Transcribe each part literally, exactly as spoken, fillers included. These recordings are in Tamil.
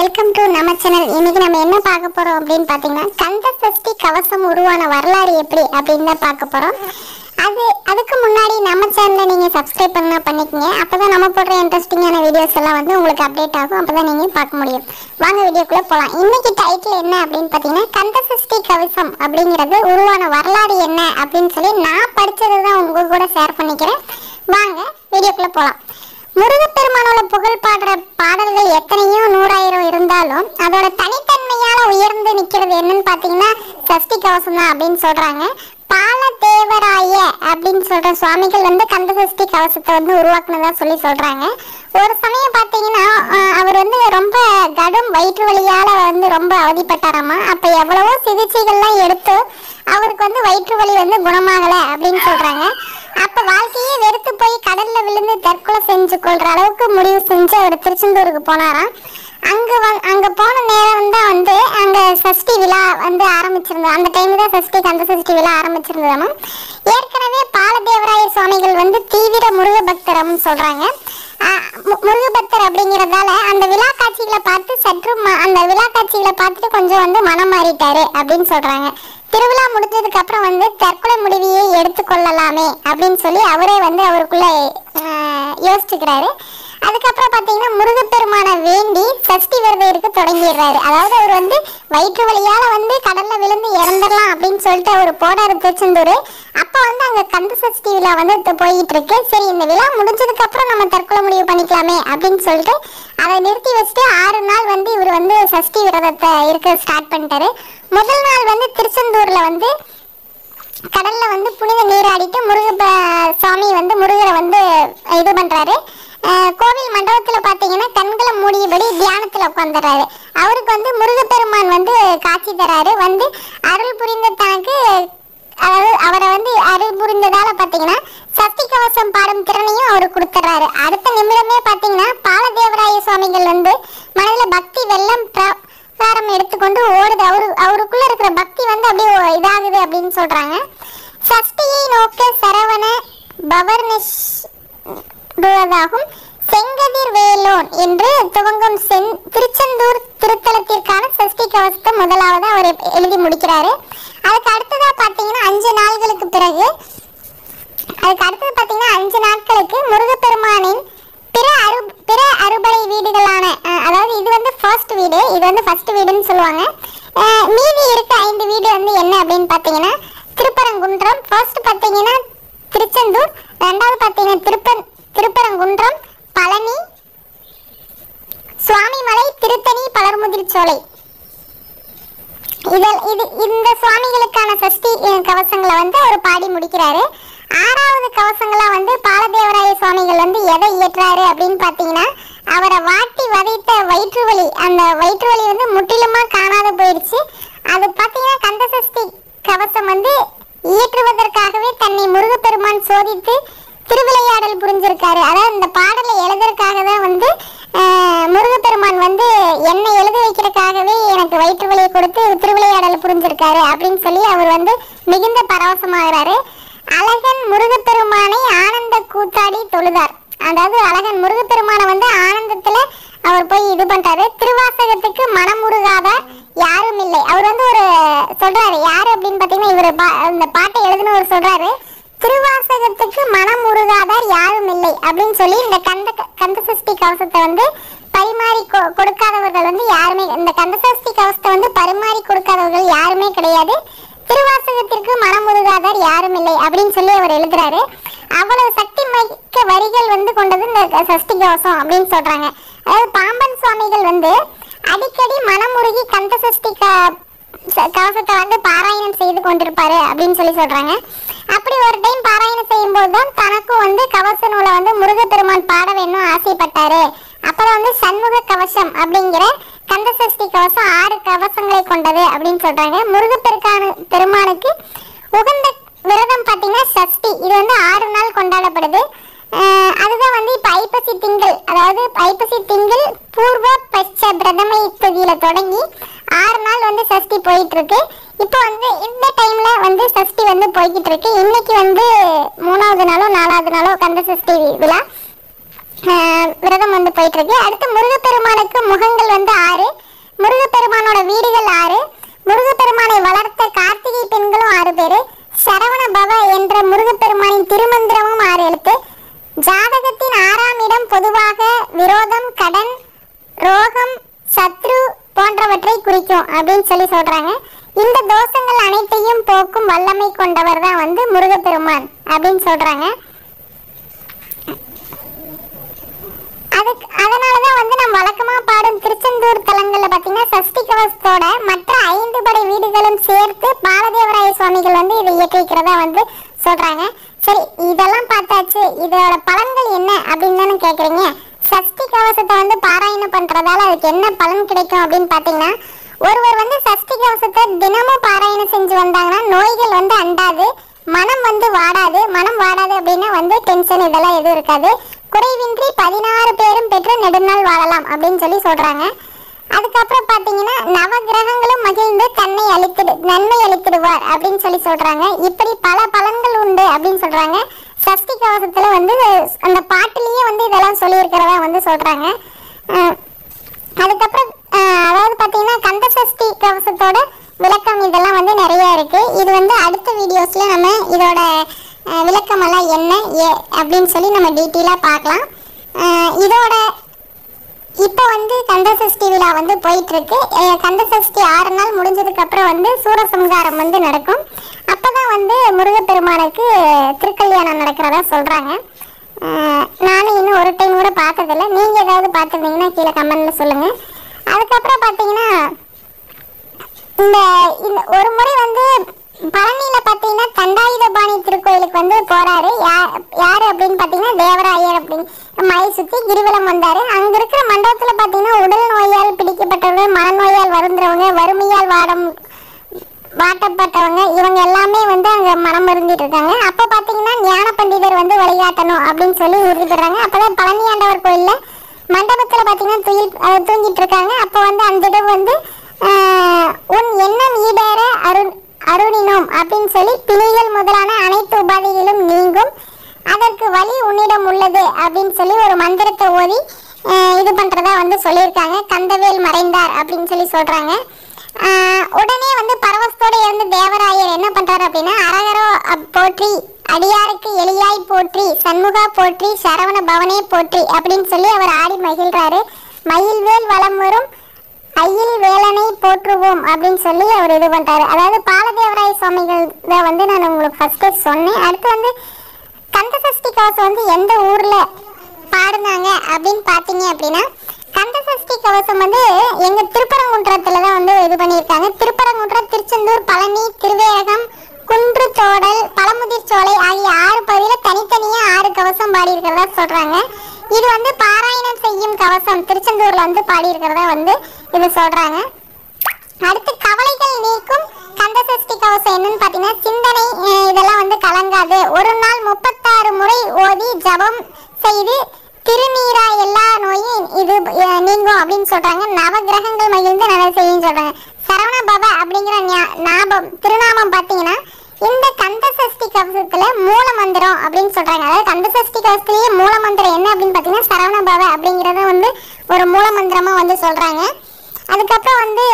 வெல்கம் டு நம்ம சேனல். இன்னைக்கு நம்ம என்ன பார்க்க போறோம் அப்படின்னு பாத்தீங்கன்னா கந்த சஷ்டி கவசம் உருவான வரலாறு எப்படி அப்படின்னு தான் பார்க்க போறோம். அது அதுக்கு முன்னாடி நம்ம சேனலை நீங்க சப்ஸ்கிரைப் பண்ணா பண்ணிக்கங்க. அப்பதான் நம்ம போடுற இன்ட்ரெஸ்டிங்கான வீடியோஸ் எல்லாம் வந்து உங்களுக்கு அப்டேட் ஆகும். அப்பதான் நீங்க பார்க்க முடியும். வாங்க வீடியோக்குள்ள போலாம். இன்னைக்கு டைட்டில் என்ன அப்படின்னு பாத்தீங்கன்னா கந்த சஷ்டி கவசம் அப்படிங்கிறது உருவான வரலாறு என்ன அப்படின்னு சொல்லி நான் படிச்சதுதான் உங்க கூட ஷேர் பண்ணிக்கிறேன். வாங்க வீடியோக்குள்ள போலாம். முருகப்பெருமானோட புகழ் பாடுற பாடல்கள் எத்தனையோ நூறாயிரம் இருந்தாலும் அதோட தனித்தன்மையால உயர்ந்து நிக்கிறது என்னன்னு பாத்தீங்கன்னா சஷ்டி கவசம் தான் அப்படின்னு சொல்றாங்க. பாலதேவராய அப்படின்னு சொல்ற சுவாமிகள் வந்து கந்த சஷ்டி கவசத்தை வந்து உருவாக்குனதா சொல்லி சொல்றாங்க. ஒரு சமயம் பாத்தீங்கன்னா அவர் வந்து ரொம்ப கடும் வயிற்று வலியால வந்து ரொம்ப அவதிப்பட்டாராமா. அப்ப எவ்வளவோ சிகிச்சைகள்லாம் எடுத்து அவருக்கு வந்து வயிற்று வலி வந்து குணமாகல அப்படின்னு சொல்றாங்க. அப்ப வாழ்க்கையே வெறுத்து போய் கடல்ல விழுந்து தற்கொலை செஞ்சு கொள்ற அளவுக்கு முடிவு செஞ்சு அவர் திருச்செந்தூருக்கு போனாராம். அங்க அங்க போன நேரம் தான் வந்து அங்க சஷ்டி விழா வந்து ஆரம்பிச்சிருந்தோம். அந்த டைம் தான் சஷ்டி கந்த சஷ்டி விழா ஆரம்பிச்சிருந்தோம். ஏற்கனவே பாலதேவராய சுவாமிகள் வந்து தீவிர முருக பக்தர்னு சொல்றாங்க. முருக பக்தர் அப்படிங்கறதால அந்த விழா காட்சிகளை பார்த்து சற்று அந்த விழா காட்சிகளை பார்த்துட்டு கொஞ்சம் வந்து மனம் மாறிட்டாரு அப்படின்னு சொல்றாங்க. திருவிழா முடிஞ்சதுக்கு அப்புறம் வந்து தற்கொலை முடிவையே எடுத்துக்கொள்ளலாமே அப்படின்னு சொல்லி அவரே வந்து அவருக்குள்ள யோசிச்சுக்கிறாரு. அதுக்கப்புறம் பாத்தீங்கன்னா முருகப்பெருமான வேண்டி சஷ்டி விரதம் இருக்க தொடங்கிடுறாரு. அதாவது அவர் வந்து வயிற்று வலியால வந்து கடல்ல விழுந்து இறந்துடலாம் அப்படின்னு சொல்லிட்டு அவர் போனாரு திருச்செந்தூர். அப்ப வந்து அங்க கந்த சஷ்டி விழா வந்து போயிட்டு இருக்கு. சரி, இந்த விழா முடிஞ்சதுக்கு அப்புறம் நம்ம தற்கொலை முடிவு பண்ணிக்கலாமே அப்படின்னு சொல்லிட்டு அதை நிறுத்தி வச்சுட்டு ஆறு நாள் வந்து இவர் வந்து சஷ்டி விரதத்தை இருக்க ஸ்டார்ட் பண்ணிட்டாரு. முதல் நாள் வந்து திருச்செந்தூர்ல வந்து கடல்ல வந்து புனித நீராடிட்டு முருக சுவாமி வந்து முருகரை வந்து இது பண்றாரு. கோவில் மண்டபத்துல பாத்தீங்கன்னா கண்களை மூடியபடி தியானத்துல உட்காந்துறாரு. அவருக்கு வந்து முருகப்பெருமான் வந்து காட்சி தராரு. வந்து அருள் புரிந்த தனக்கு அதாவது அவரை வந்து அருள் புரிந்ததால பாத்தீங்கன்னா சஷ்டி கவசம் பாடும் திறனையும் அவரு கொடுத்துறாரு. அடுத்த நிமிடமே பாத்தீங்கன்னா பாலதேவராய சுவாமிகள் வந்து மனதில் பக்தி வெள்ளம் பிரகாரம் எடுத்துக்கொண்டு ஓடுது. அவரு அவருக்குள்ள இருக்கிற பக்தி வந்து அப்படியே இதாகுது அப்படின்னு சொல்றாங்க. சஷ்டியை நோக்க சரவண பவர்னிஷ் செங்கதிர் வேலோன் என்று துவங்கும் திருச்செந்தூர் திருத்தலத்திற்கான சஷ்டி கவசத்தை முதலாவது அவர் எழுதி முடிக்கிறாரு. அதுக்கு அடுத்ததா பாத்தீங்கன்னா அஞ்சு நாள்களுக்கு பிறகு அதுக்கு அடுத்தது பாத்தீங்கன்னா அஞ்சு நாட்களுக்கு முருகப்பெருமானின் பிற அரு பிற அறுபடை வீடுகளான அதாவது இது வந்து ஃபர்ஸ்ட் வீடு இது வந்து ஃபர்ஸ்ட் வீடுன்னு சொல்லுவாங்க. மீதி இருக்க ஐந்து வீடு வந்து என்ன அப்படின்னு பாத்தீங்கன்னா திருப்பரங்குன்றம், ஃபர்ஸ்ட் பாத்தீங்கன்னா திருச்செந்தூர், ரெண்டாவது பாத்தீங்கன்னா திருப்ப திருப்பரங்குன்றம், பழனி, சுவாமிமலை, திருத்தணி, பலர்முதிர்ச்சோலை. இதில் இது இந்த சுவாமிகளுக்கான சஷ்டி கவசங்களை வந்து அவர் பாடி முடிக்கிறாரு. ஆறாவது கவசங்களா வந்து பாலதேவராய சுவாமிகள் வந்து எதை இயற்றாரு அப்படின்னு பாத்தீங்கன்னா அவரை வாட்டி வதைத்த வயிற்று வலி, அந்த வயிற்று வலி வந்து முற்றிலுமா காணாத போயிடுச்சு. அது பாத்தீங்கன்னா கந்த சஷ்டி கவசம் வந்து இயற்றுவதற்காகவே தன்னை முருகப்பெருமான் சோதித்து திருவிளையாடல் புரிஞ்சிருக்காரு. அதாவது இந்த பாடலை எழுதுறதுக்காக தான் வந்து முருகப்பெருமான் வந்து என்னை எழுத வைக்கிறதுக்காகவே எனக்கு வயிற்று வலியை கொடுத்து திருவிளையாடல் புரிஞ்சிருக்காரு அப்படின்னு சொல்லி அவர் வந்து மிகுந்த பரவசமாகிறாரு. அழகன் முருகப்பெருமானை ஆனந்த கூத்தாடி தொழுதார். அதாவது அழகன் முருகப்பெருமானை வந்து ஆனந்தத்துல அவர் போய் இது பண்றாரு. திருவாசகத்துக்கு மனமுருகாத யாரும் இல்லை. அவர் வந்து ஒரு சொல்றாரு யாரு அப்படின்னு பாத்தீங்கன்னா இவர் இந்த பாட்டை எழுதுனவர் சொல்றாரு திருவாசகத்துக்கு மனம் உருகாதார் யாரும் இல்லை அப்படின்னு சொல்லி இந்த கந்த கந்த சஷ்டி கவசத்தை வந்து பரிமாறி கொடுக்காதவர்கள் வந்து யாருமே இந்த கந்த சஷ்டி கவசத்தை வந்து பரிமாறி கொடுக்காதவர்கள் யாருமே கிடையாது. திருவாசகத்திற்கு மனம் உருகாதார் யாரும் இல்லை அப்படின்னு சொல்லி அவர் எழுதுறாரு. அவ்வளவு சக்தி மிக்க வரிகள் வந்து கொண்டது இந்த சஷ்டி கவசம் அப்படின்னு சொல்றாங்க. அதாவது பாம்பன் சுவாமிகள் வந்து அடிக்கடி மனமுருகி கந்த சஷ்டி கவசத்தை வந்து பாராயணம் செய்து கொண்டிருப்பாரு அப்படின்னு சொல்லி சொல்றாங்க. அப்படி ஒரு டைம் பாராயணம் செய்யும் போதுதான் தனக்கும் வந்து கவச நூலை வந்து முருகப்பெருமான் பாட வேணும் ஆசைப்பட்டாரு. அப்பதான் வந்து சண்முக கவசம் அப்படிங்கிற கந்த சஷ்டி கவசம் ஆறு கவசங்களை கொண்டது அப்படின்னு சொல்றாங்க. முருகப்பெருக்கான பெருமானுக்கு உகந்த விரதம் பாத்தீங்கன்னா சஷ்டி. இது வந்து ஆறு நாள் கொண்டாடப்படுது. அதுதான் வந்து இப்ப ஐப்பசி திங்கள் அதாவது ஐப்பசி திங்கள் பூர்வ பட்ச பிரதமை திதியில தொடங்கி ஆறு நாள் வந்து சஷ்டி போயிட்டு இருக்கு. இப்போ வந்து இந்த டைம்ல வந்து சஷ்டி வந்து போய்கிட்டு இருக்கு. இன்னைக்கு வந்து மூணாவது நாளோ நாலாவது நாளோ கந்த சஷ்டி விழா விரதம் வந்து போயிட்டு இருக்கு. அடுத்து முருகப்பெருமானுக்கு முகங்கள் வந்து ஆறு, முருகப்பெருமானோட வீடுகள் ஆறு, முருகப்பெருமானை வளர்த்த கார்த்திகை பெண்களும் ஆறு பேரு, சரவண பவ என்ற முருகப்பெருமானின் திருமந்திரமும் ஆறு எழுத்து. ஜாதகத்தின் ஆறாம் இடம் பொதுவாக விரோதம், கடன், ரோகம், சத்ரு போன்றவற்றை குறிக்கும் அப்படின்னு சொல்லி சொல்றாங்க. இந்த தோஷங்கள் அனைத்தையும் போக்கும் வல்லமை கொண்டவர் தான் வந்து முருகப்பெருமான் அப்படின்னு சொல்றாங்க. அதுக்கு அதனாலதான் வந்து நம்ம வழக்கமா பாடும் திருச்செந்தூர் தலங்கள்ல பாத்தீங்கன்னா சஷ்டி கவசத்தோட மற்ற ஐந்து படை வீடுகளும் சேர்த்து பாலதேவராய சுவாமிகள் வந்து இதை இயற்றிக்கிறதா வந்து சொல்றாங்க. சரி, இதெல்லாம் பார்த்தாச்சு, இதோட பலன்கள் என்ன அப்படின்னு தானே கேக்குறீங்க. சஷ்டி கவசத்தை வந்து பாராயணம் பண்றதால அதுக்கு என்ன பலன் கிடைக்கும் அப்படின்னு பாத்தீங்கன்னா, ஒருவர் வந்து சஷ்டி கவசத்தை தினமும் பாராயணம் செஞ்சு வந்தாங்கன்னா நோய்கள் வந்து அண்டாது, மனம் வந்து வாடாது. மனம் வாடாது அப்படின்னா வந்து டென்ஷன் இதெல்லாம் எதுவும் இருக்காது. குறைவின்றி பதினாறு பேரும் பெற்று நெடுநாள் வாழலாம் அப்படின்னு சொல்லி சொல்றாங்க. அதுக்கப்புறம் பாத்தீங்கன்னா நவ கிரகங்களும் மகிழ்ந்து தன்னை அளித்திடு நன்மை அளித்திடுவார் அப்படின்னு சொல்லி சொல்றாங்க. இப்படி பல பலன்கள் உண்டு அப்படின்னு சொல்றாங்க. சஷ்டி கவசத்துல வந்து அந்த பாட்டிலேயே வந்து இதெல்லாம் சொல்லி இருக்கிறதா வந்து சொல்றாங்க. அதுக்கப்புறம் அதாவது பாத்தீங்கன்னா கந்த சஷ்டி கவசத்தோட விளக்கம் இதெல்லாம் வந்து நிறைய இருக்கு. இது வந்து அடுத்த வீடியோஸ்ல நம்ம இதோட விளக்கமெல்லாம் என்ன ஏ அப்படின்னு சொல்லி நம்ம டீட்டெயிலாக பார்க்கலாம். இதோட இப்போ வந்து கந்த சஷ்டி விழா வந்து போயிட்டு இருக்கு. கந்த சஷ்டி ஆறு நாள் முடிஞ்சதுக்கு அப்புறம் வந்து சூரசம்ஹாரம் வந்து நடக்கும். அப்பதான் வந்து முருகப்பெருமானுக்கு திருக்கல்யாணம் நடக்கிறதா சொல்றாங்க. நானும் இன்னும் ஒரு டைம் கூட பார்த்ததில்ல. நீங்க ஏதாவது பார்த்துருந்தீங்கன்னா கீழே கமெண்ட்ல சொல்லுங்க. அதுக்கப்புறம் பார்த்தீங்கன்னா இந்த இந்த ஒரு முறை வந்து பழனியில பாத்தீங்கன்னா தண்டாயுதபாணி திருக்கோயிலுக்கு வந்து போறாரு. யாரு அப்படின்னு பாத்தீங்கன்னா தேவராயர் அப்படின்னு மலை சுத்தி கிரிவலம் வந்தாரு. அங்க இருக்கிற மண்டபத்துல பாத்தீங்கன்னா உடல் நோயால் பிடிக்கப்பட்டவர்கள், மனநோயால் வருந்துறவங்க, வறுமையால் வாடம் வாட்டப்பட்டவங்க இவங்க எல்லாமே வந்து அங்க மனம் இருந்துட்டு இருக்காங்க. அப்ப பாத்தீங்கன்னா ஞான பண்டிதர் வந்து வழிகாட்டணும் அப்படின்னு சொல்லி உறுதிப்படுறாங்க. அப்பதான் பழனி ஆண்டவர் கோயில்ல மண்டபத்துல பாத்தீங்கன்னா துயில் தூங்கிட்டு இருக்காங்க. அப்ப வந்து அந்த இடம் வந்து உன் எண்ணம் ஈடேற அருண் அருணினோம் அப்படின்னு சொல்லி பிணிகள் முதலான அனைத்து உபாதைகளும் நீங்கும், அதற்கு வழி உன்னிடம் உள்ளது அப்படின்னு சொல்லி ஒரு மந்திரத்தை ஓதி இது பண்றதா வந்து சொல்லியிருக்காங்க. கந்தவேல் மறைந்தார் அப்படின்னு சொல்லி சொல்றாங்க. உடனே வந்து பரவசத்தோட இருந்து தேவராயர் என்ன பண்றாரு அப்படின்னா, அரகரோ போற்றி, அடியாருக்கு எளியாய் போற்றி, சண்முகா போற்றி, சரவண பவனே போற்றி அப்படின்னு சொல்லி அவர் ஆடி மகிழ்றாரு. மயில்வேல் வலம் வரும் ஐயில் வேலனை போற்றுவோம் அப்படின்னு சொல்லி அவர் இது பண்றாரு. அதாவது பாலதேவராய சுவாமிகள் தான் வந்து நான் உங்களுக்கு ஃபர்ஸ்டே சொன்னேன். அடுத்து வந்து கந்த சஷ்டி கவசம் வந்து எந்த ஊர்ல பாடுனாங்க அப்படின்னு பாத்தீங்க அப்படின்னா, கந்த சஷ்டி கவசம் வந்து எங்க திருப்பரங்குன்றத்துல தான் வந்து இது பண்ணியிருக்காங்க. திருப்பரங்குன்றம், திருச்செந்தூர், பழனி, திருவேரகம், குன்று தோடல், பழமுதிர் சோலை ஆகிய ஆறு பகுதியில தனித்தனியா ஆறு கவசம் பாடி இருக்கிறதா சொல்றாங்க. இது வந்து பாராயணம் செய்யும் கவசம் திருச்செந்தூர்ல வந்து பாடி இருக்கிறதா வந்து இது சொல்றாங்க. அடுத்து கவலைகள் நீக்கும் கந்த சஷ்டி கவசம் என்னன்னு பாத்தீங்கன்னா, சிந்தனை இதெல்லாம் வந்து கலங்காது, ஒரு நாள் முப்பத்தாறு முறை ஓதி ஜபம் செய்து திருநீரா எல்லா நோயும் இது நீங்கும் அப்படின்னு சொல்றாங்க. நவ கிரகங்கள் மகிழ்ந்து நல்ல செய்யும் சொல்றாங்க. சரவண பவ அப்படிங்கிற ஞாபகம் திருநாமம் பாத்தீங்கன்னா இந்த கந்த சஷ்டி கவசத்துல மூல மந்திரம் அப்படின்னு சொல்றாங்க. அதாவது கந்த சஷ்டி கவசத்திலேயே மூல மந்திரம் என்ன அப்படின்னு பாத்தீங்கன்னா சரவண பவ அப்படிங்கறத வந்து ஒரு மூல மந்திரமா வந்து சொல்றாங்க. அதுக்கப்புறம் வந்து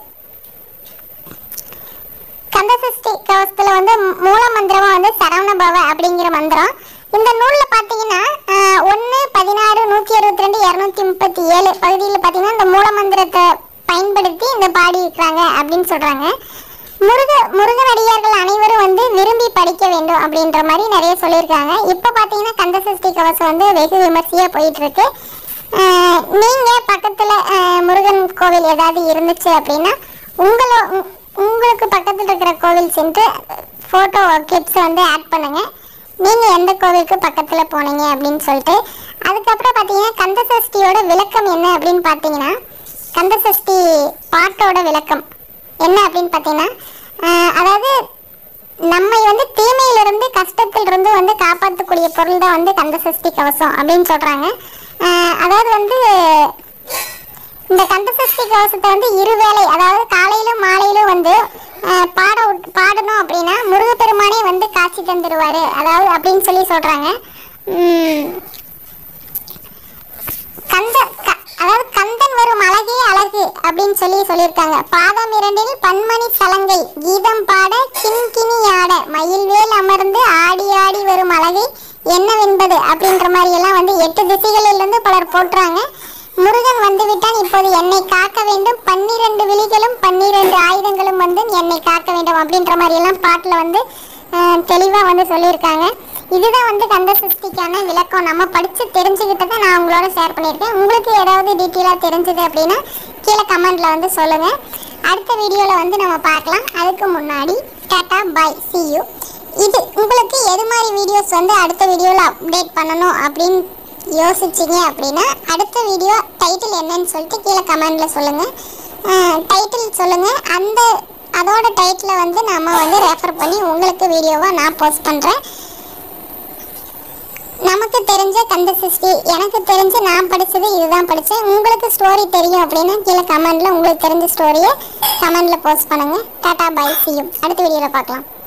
கந்த சஷ்டி கவசத்துல வந்து மூல மந்திரமா வந்து சரவண பவ அப்படிங்கிற மந்திரம். இந்த நூல்ல பாத்தீங்கன்னா ஒன்னு பதினாறு நூத்தி அறுபத்தி ரெண்டு இருநூத்தி முப்பத்தி ஏழு பகுதியில் பாத்தீங்கன்னா இந்த மூல மந்திரத்தை பயன்படுத்தி இந்த பாடி இருக்கிறாங்க அப்படின்னு சொல்றாங்க. முருக முருகனடியார்கள் அனைவரும் வந்து விரும்பி படிக்க வேண்டும் அப்படின்ற மாதிரி நிறைய சொல்லியிருக்காங்க. இப்போ பார்த்தீங்கன்னா கந்த சஷ்டி கவசம் வந்து வெகு விமர்சையாக போயிட்டு இருக்கு. நீங்க பக்கத்துல முருகன் கோவில் ஏதாவது இருந்துச்சு அப்படின்னா உங்களோ உங்களுக்கு பக்கத்தில் இருக்கிற கோவில் சென்று போட்டோ கிளிப்ஸ் வந்து ஆட் பண்ணுங்க. நீங்க எந்த கோவிலுக்கு பக்கத்துல போனீங்க அப்படின்னு சொல்லிட்டு. அதுக்கப்புறம் பார்த்தீங்கன்னா கந்த சஷ்டியோட விளக்கம் என்ன அப்படின்னு பார்த்தீங்கன்னா, கந்த சஷ்டி பாட்டோட விளக்கம் என்ன அப்படின்னு பார்த்தீங்கன்னா, அதாவது நம்மை வந்து தீமையிலிருந்து கஷ்டத்திலிருந்து வந்து காப்பாற்றக்கூடிய பொருள் தான் வந்து கந்த சஷ்டி கவசம் அப்படின்னு சொல்றாங்க. அதாவது வந்து இந்த கந்த சஷ்டி கவசத்தை வந்து இருவேளை, அதாவது காலையிலும் மாலையிலும் வந்து பாட பாடணும் அப்படின்னா முருகப்பெருமானே வந்து காட்சி தந்துடுவாரு, அதாவது அப்படின்னு சொல்லி சொல்றாங்க. கந்த அதாவது கந்தன் வரும் அழகே அழகு அப்படின்னு சொல்லி சொல்லியிருக்காங்க. பாதம் இரண்டில் பன்மணி சலங்கை கீதம் பாட கிண்கிணி ஆட மயில்வேல் அமர்ந்து ஆடி ஆடி வரும் அழகை என்னவென்பது அப்படின்ற மாதிரி எல்லாம் வந்து எட்டு திசைகளில் இருந்து பலர் போட்டுறாங்க. முருகன் வந்து விட்டான், இப்போது என்னை காக்க வேண்டும், பன்னிரண்டு விழிகளும் பன்னிரண்டு ஆயுதங்களும் வந்து என்னை காக்க வேண்டும் அப்படின்ற மாதிரி எல்லாம் பாட்டில் வந்து தெளிவாக வந்து சொல்லியிருக்காங்க. இதுதான் வந்து கந்த சஷ்டிக்கான விளக்கம். நம்ம படித்து தெரிஞ்சுக்கிட்டதை நான் உங்களோட ஷேர் பண்ணியிருக்கேன். உங்களுக்கு ஏதாவது டீட்டெயிலாக தெரிஞ்சது அப்படின்னா கீழே கமெண்ட்டில் வந்து சொல்லுங்கள். அடுத்த வீடியோவில் வந்து நம்ம பார்க்கலாம். அதுக்கு முன்னாடி டாடா பாய், see you. இது உங்களுக்கு எது மாதிரி வீடியோஸ் வந்து அடுத்த வீடியோவில் அப்டேட் பண்ணணும் அப்படின்னு யோசிச்சிங்க அப்படின்னா அடுத்த வீடியோ டைட்டில் என்னன்னு சொல்லிட்டு கீழே கமெண்டில் சொல்லுங்கள். டைட்டில் சொல்லுங்கள், அந்த அதோட டைட்டில் வந்து நம்ம வந்து ரெஃபர் பண்ணி உங்களுக்கு வீடியோவாக நான் போஸ்ட் பண்ணுறேன். நமக்கு தெரிஞ்ச கந்த சஷ்டி, எனக்கு தெரிஞ்சு நான் படித்தது இதுதான் படித்தேன். உங்களுக்கு ஸ்டோரி தெரியும் அப்படின்னா கீழே கமெண்டில் உங்களுக்கு தெரிஞ்ச ஸ்டோரியை கமெண்டில் போஸ்ட் பண்ணுங்கள். டாடா பாய், see you. அடுத்த வீடியோவில் பார்க்கலாம்.